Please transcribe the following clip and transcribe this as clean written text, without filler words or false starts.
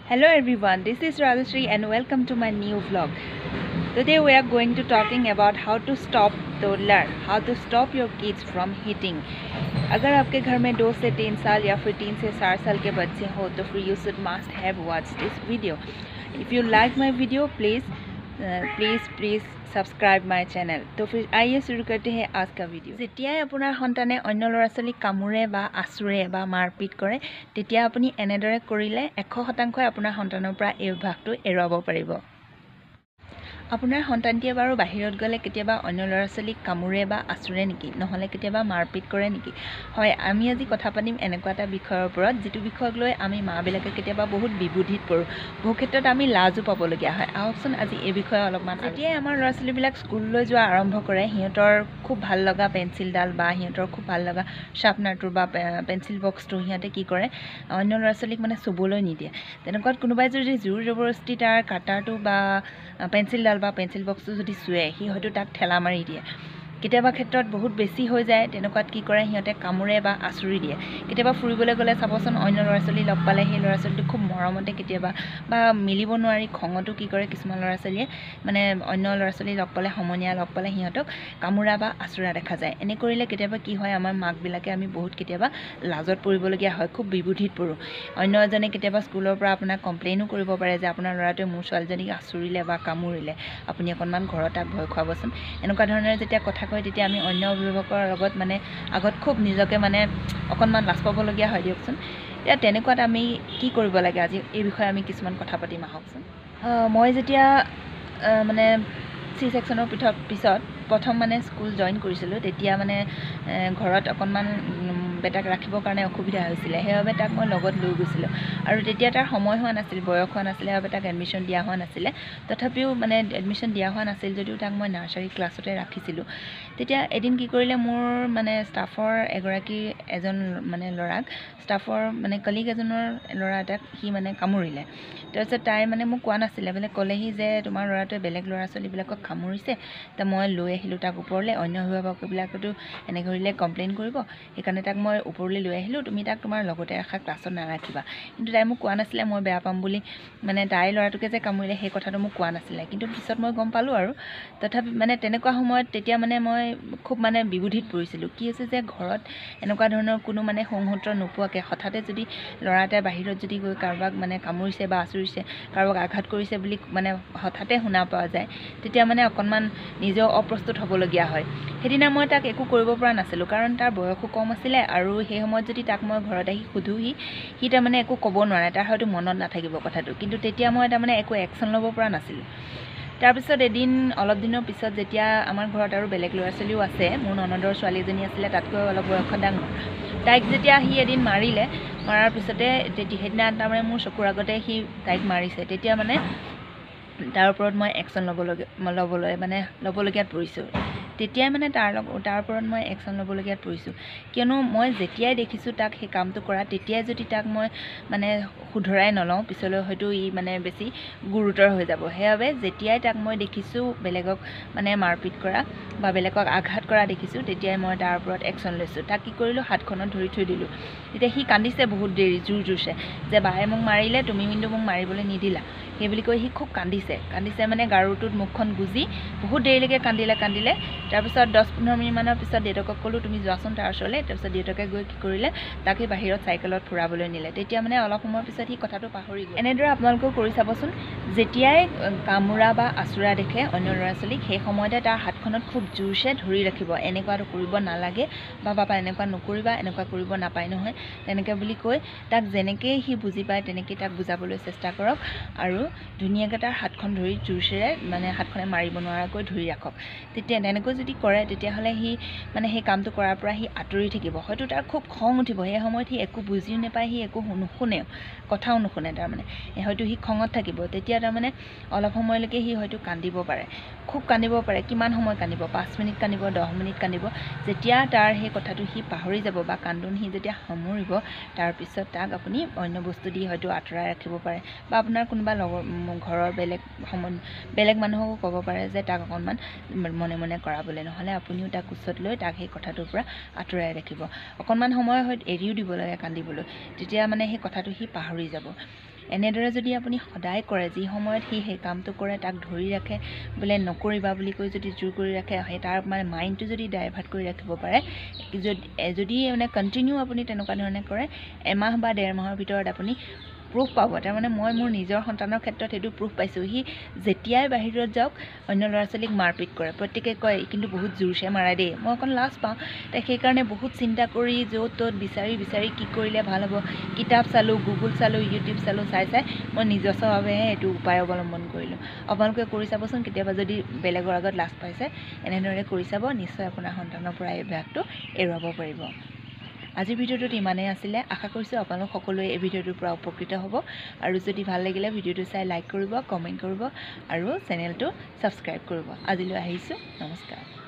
Hello everyone, this is Radhashri and welcome to my new vlog. Today we are going to talking about how to stop toddler, how to stop your kids from hitting. अगर आपके घर में 2 से 3 साल या फिर 3 से 4 साल के बच्चे हो तो फिर you should must have watched this video. If you like my video, please subscribe my channel. तो फिर आइए शुरू करते हैं आज का वीडियो। जेतिया আপোনাৰ সন্তানে অন্য ল'ৰা ছোৱালীক কামুৰে বা আচুৰে বা মাৰপিট কৰে তেতিয়া আপুনি এনেদৰে কৰিলে 100% আপোনাৰ সন্তানৰ পৰা এই অভ্যাসটো এৰাব পাৰিব। আপোনাৰ সন্তানটিয়ে বাৰু বাহিৰত গ'লে কেতিয়াবা অন্য ল'ৰা ছোৱালীক কামুৰে বা আচুৰে নেকি নহলে কেতিয়াবা মাৰপিট কৰে নেকি? হয়, আমি আজি কথা পাতিম এনেকুৱা এটা বিষয়ৰ ওপৰত যেটো বিষয়ক লৈ আমি মাবিলাকে কেতিয়াবা বহুত বিবুধিত পৰো। বহু ক্ষেত্ৰত আমি লাজও পাবলগীয়া হয়। আহকচোন আজি এই বিষয়ে অলপমান যেতিয়াই আমাৰ ল'ৰা ছোৱালীবিলাক স্কুললৈ যোৱা আৰম্ভ কৰে সিহঁতৰ খুব ভাল লগা পেন্সিলডাল বা সিহঁতৰ খুব ভাল লগা শাৰ্পনাৰটো বা পেন্সিল বক্সটো সিহঁতে কি কৰে অন্য ল'ৰা ছোৱালীক মানে চুবলৈ নিদিয়ে। তেনেকুৱাত কোনোবাই যদি জোৰ জবৰদস্তি তাৰ কাটাৰটো বা পেন্সিলডাল বা পেন্সিল বক্সটো যদি চুৱে সি হয়তো তাক ঠেলা মাৰি দিয়ে। কেতিয়াবা ক্ষেত্ৰত বহুত বেছি হৈ যায় তেনেকুৱাত কি কৰে সিহঁতে কামুৰে বা আচুৰি দিয়ে। কেতিয়াবা ফুৰিবলৈ গ'লে চাবচোন অন্য ল'ৰা ছোৱালী লগ পালে সেই ল'ৰা ছোৱালীটো খুব মৰমতে কেতিয়াবা বা মিলিব নোৱাৰি খঙতো কি কৰে কিছুমান ল'ৰা ছোৱালীয়ে মানে অন্য ল'ৰা ছোৱালী লগ পালে সমনীয়া লগ পালে সিহঁতক কামুৰা বা আচুৰা দেখা যায়। এনে কৰিলে কেতিয়াবা কি হয় আমাৰ মাকবিলাকে আমি বহুত কেতিয়াবা লাজত পৰিবলগীয়া হয়, খুব বিবুধিত পৰোঁ। অন্য এজনে কেতিয়াবা স্কুলৰ পৰা আপোনাক কমপ্লেইনো কৰিব পাৰে যে আপোনাৰ ল'ৰাটোৱে মোৰ ছোৱালীজনীক আচুৰিলে বা কামুৰিলে, আপুনি অকণমান ঘৰত তাক ভয় খুৱাবচোন। এনেকুৱা ধৰণৰ যেতিয়া কথা কয় তেতিয়া আমি অন্য অভিভাৱকৰ লগত মানে আগত খুব নিজকে মানে অকণমান লাজ পাবলগীয়া হয় দিয়কচোন। এতিয়া তেনেকুৱাত আমি কি কৰিব লাগে আজি এই বিষয়ে আমি কিছুমান কথা পাতিম আহকচোন। মই যেতিয়া মানে চি ছেকশ্যনৰ পিছত প্ৰথম মানে স্কুল জইন কৰিছিলোঁ তেতিয়া মানে ঘৰত অকণমান বেটাক ৰাখিবৰ কাৰণে অসুবিধা হৈছিলে, সেইবাবে তাক মই লগত লৈ গৈছিলোঁ। আৰু তেতিয়া তাৰ সময় হোৱা নাছিল, বয়স হোৱা নাছিলে, সেইবাবে তাক এডমিশ্যন দিয়া হোৱা নাছিলে। তথাপিও মানে এডমিশ্যন দিয়া হোৱা নাছিল যদিও তাক মই নাৰ্চাৰী ক্লাছতে ৰাখিছিলোঁ। তেতিয়া এদিন কি কৰিলে মোৰ মানে ষ্টাফৰ এজন মানে ল'ৰাক ষ্টাফৰ মানে কলিগ এজনৰ ল'ৰা এটাক সি মানে কামুৰিলে। তাৰপিছত তাই মানে মোক কোৱা নাছিলে, বোলে ক'লেহি যে তোমাৰ ল'ৰাটোৱে বেলেগ ল'ৰা ছোৱালীবিলাকক কামুৰিছে, ত মই লৈ আহিলোঁ তাক ওপৰলৈ। অন্য অভিভাৱকবিলাকতো এনে কৰিলে কমপ্লেইন কৰিব, সেইকাৰণে তাক মই ওপৰলৈ লৈ আহিলোঁ, তুমি তাক তোমাৰ লগতে ৰাখা, ক্লাছত নাৰাখিবা। কিন্তু তাই মোক কোৱা নাছিলে মই বেয়া পাম বুলি, মানে তাইৰ ল'ৰাটোকে যে কামুৰিলে সেই কথাটো মোক কোৱা নাছিলে। কিন্তু পিছত মই গম পালোঁ আৰু তথাপি মানে তেনেকুৱা সময়ত তেতিয়া মানে মই খুব মানে বিবুধিত পৰিছিলোঁ। কি হৈছে যে ঘৰত এনেকুৱা ধৰণৰ কোনো মানে সংসূত্ৰ নোপোৱাকৈ হঠাতে যদি ল'ৰা এটাই বাহিৰত যদি গৈ কাৰোবাক মানে কামুৰিছে বা আচুৰিছে, কাৰোবাক আঘাত কৰিছে বুলি মানে হঠাতে শুনা পোৱা যায় তেতিয়া মানে অকণমান নিজেও অপ্ৰস্তুত হ'বলগীয়া হয়। সেইদিনা মই তাক একো কৰিব পৰা নাছিলোঁ কাৰণ তাৰ বয়সো কম আছিলে আৰু সেই সময়ত যদি তাক মই ঘৰত আহি সোধোহি সি তাৰমানে একো ক'ব নোৱাৰে, তাৰ হয়তো মনত নাথাকিব কথাটো। কিন্তু তেতিয়া মই তাৰমানে একো একশ্যন ল'ব পৰা নাছিলোঁ। তাৰপিছত এদিন অলপ দিনৰ পিছত যেতিয়া আমাৰ ঘৰত আৰু বেলেগ ল'ৰা ছোৱালীও আছে, মোৰ ননদৰ ছোৱালীজনী আছিলে তাতকৈ অলপ বয়সত ডাঙৰ, তাইক যেতিয়া সি এদিন মাৰিলে, মৰাৰ পিছতে সেইদিনা তাৰমানে মোৰ চকুৰ আগতে সি তাইক মাৰিছে, তেতিয়া মানে তাৰ ওপৰত মই একশ্যন ল'বলগীয়াত পৰিছোঁ। তেতিয়াই মানে তাৰ ওপৰত মই একশ্যন ল'বলগীয়াত পৰিছোঁ। কিয়নো মই যেতিয়াই দেখিছোঁ তাক সেই কামটো কৰা তেতিয়াই যদি তাক মই মানে শুধৰাই নলওঁ পিছলৈ হয়তো ই মানে বেছি গুৰুতৰ হৈ যাব। সেইবাবে যেতিয়াই তাক মই দেখিছোঁ বেলেগক মানে মাৰপিট কৰা বা বেলেগক আঘাত কৰা দেখিছোঁ তেতিয়াই মই তাৰ ওপৰত একশ্যন লৈছোঁ। তাক কি কৰিলোঁ, হাতখনত ধৰি থৈ দিলোঁ। তেতিয়া সি কান্দিছে বহুত দেৰি জোৰছে যে বায়ে মোক মাৰিলে, তুমি কিন্তু মোক মাৰিবলৈ নিদিলা, সেই বুলি কৈ সি খুব কান্দিছে মানে গাৰুটোত মুখখন গুজি বহুত দেৰিলৈকে কান্দিলে। তাৰপিছত 10-15 মিনিটমানৰ পিছত দেউতাকক ক'লোঁ তুমি যোৱাচোন তাৰ ওচৰলৈ। তাৰপিছত দেউতাকে গৈ কি কৰিলে, তাক সি বাহিৰত চাইকেলত ফুৰাবলৈ নিলে। তেতিয়া মানে অলপ সময়ৰ পিছত সি কথাটো পাহৰি গ'ল। এনেদৰে আপোনালোকেও কৰি চাবচোন, যেতিয়াই কামোৰা বা আচুৰা দেখে অন্য ল'ৰা ছোৱালীক সেই সময়তে তাৰ হাতখনত খুব জোৰছে ধৰি ৰাখিব, এনেকুৱাটো কৰিব নালাগে বা বাবা এনেকুৱা নকৰিবা, এনেকুৱা কৰিব নাপায় নহয়, তেনেকৈ বুলি কৈ তাক যেনেকৈ সি বুজি পায় তেনেকৈ তাক বুজাবলৈ চেষ্টা কৰক আৰু ধুনীয়াকৈ তাৰ হাতখন ধৰি জোৰছেৰে মানে হাতখনে মাৰিব নোৱাৰাকৈ ধৰি ৰাখক। তেতিয়া তেনেকৈ যদি কৰে তেতিয়াহ'লে সি মানে সেই কামটো কৰাৰ পৰা সি আঁতৰি থাকিব। হয়তো তাৰ খুব খং উঠিব, সেই সময়ত সি একো বুজিও নাপায়, সি একো নুশুনেও, কথাও নুশুনে, তাৰমানে হয়তো সি খঙত থাকিব। তেতিয়া তাৰমানে অলপ সময়লৈকে সি হয়তো কান্দিব পাৰে, খুব কান্দিব পাৰে। কিমান সময় কান্দিব, 5 মিনিট কান্দিব, 10 মিনিট কান্দিব। যেতিয়া তাৰ সেই কথাটো সি পাহৰি যাব বা কান্দোন সি যেতিয়া সামৰিব তাৰপিছত তাক আপুনি অন্য বস্তু দি হয়তো আঁতৰাই ৰাখিব পাৰে বা আপোনাৰ কোনোবা ঘৰৰ বেলেগ মানুহকো ক'ব পাৰে যে তাক অকণমান মনে মনে কৰাবলৈ, নহ'লে আপুনিও তাক কোচত লৈ তাক সেই কথাটোৰ পৰা আঁতৰাই ৰাখিব। অকণমান সময় হয়তো এৰিও দিব লাগে কান্দিবলৈ, তেতিয়া মানে সেই কথাটো সি পাহৰি যাব। এনেদৰে যদি আপুনি সদায় কৰে, যি সময়ত সি সেই কামটো কৰে তাক ধৰি ৰাখে, বোলে নকৰিবা বুলি কৈ যদি জোৰ কৰি ৰাখে, সেই তাৰ মানে মাইণ্ডটো যদি ডাইভাৰ্ট কৰি ৰাখিব পাৰে, যদি মানে কণ্টিনিউ আপুনি তেনেকুৱা ধৰণে কৰে, এমাহ বা 1.5 মাহৰ ভিতৰত আপুনি প্ৰুফ পাব। তাৰমানে মই মোৰ নিজৰ সন্তানৰ ক্ষেত্ৰত সেইটো প্ৰুফ পাইছোঁ। সি যেতিয়াই বাহিৰত যাওক অন্য ল'ৰা ছোৱালীক মাৰপিট কৰে, প্ৰত্যেকে কয় কিন্তু বহুত জোৰছে মাৰে দেই, মই অকণ লাজ পাওঁ। তাই সেইকাৰণে বহুত চিন্তা কৰি য'ত ত'ত বিচাৰি কি কৰিলে ভাল হ'ব, কিতাপ চালোঁ, গুগল চালোঁ, ইউটিউব চালোঁ, চাই মই নিজস্বভাৱেহে এইটো উপায় অৱলম্বন কৰিলোঁ। আপোনালোকে কৰি চাবচোন, কেতিয়াবা যদি বেলেগৰ আগত লাজ পাইছে এনেদৰে কৰি চাব, নিশ্চয় আপোনাৰ সন্তানৰ পৰা এই অভ্যাসটো এৰুৱাব পাৰিব। আজিৰ ভিডিঅ'টোত ইমানেই আছিলে। আশা কৰিছোঁ আপোনালোক সকলোৱে এই ভিডিঅ'টোৰ পৰা উপকৃত হ'ব, আৰু যদি ভাল লাগিলে ভিডিঅ'টো চাই লাইক কৰিব, কমেণ্ট কৰিব আৰু চেনেলটো ছাবস্ক্ৰাইব কৰিব। আজিলৈ আহিছোঁ, নমস্কাৰ।